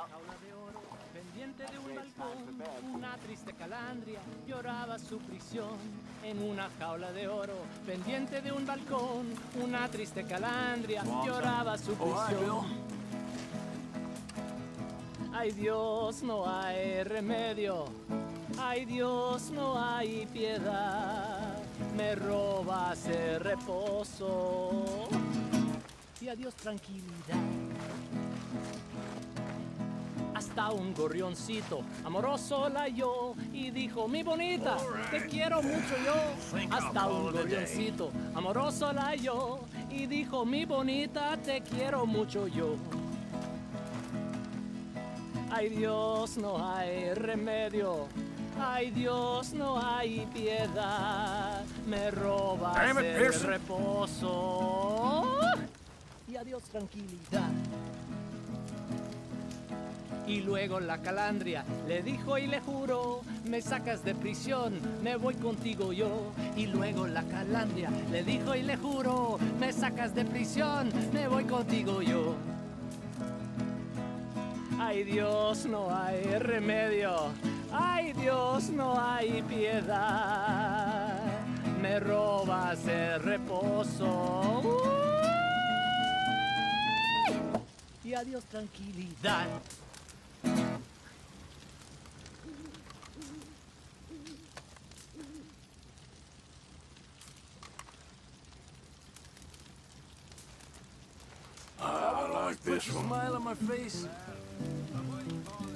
Jaula de oro, pendiente de un balcón, una triste calandria lloraba su prisión. En una jaula de oro, pendiente de un balcón, una triste calandria lloraba su prisión. Ay Dios, no hay remedio, ay Dios, no hay piedad, me robas el reposo y adiós tranquilidad. Hasta un gorrioncito amoroso la halló y dijo: mi bonita, te quiero mucho yo. Hasta un gorrioncito amoroso la halló y dijo: mi bonita, te quiero mucho yo. Ay Dios, no hay remedio, ay Dios, no hay piedad, me robas el reposo y adiós tranquilidad. Y luego la calandria le dijo y le juró: me sacas de prisión, me voy contigo yo. Y luego la calandria le dijo y le juró: me sacas de prisión, me voy contigo yo. Ay Dios, no hay remedio, ay Dios, no hay piedad, me robas el reposo y adiós tranquilidad. I like this one. Smile on my face.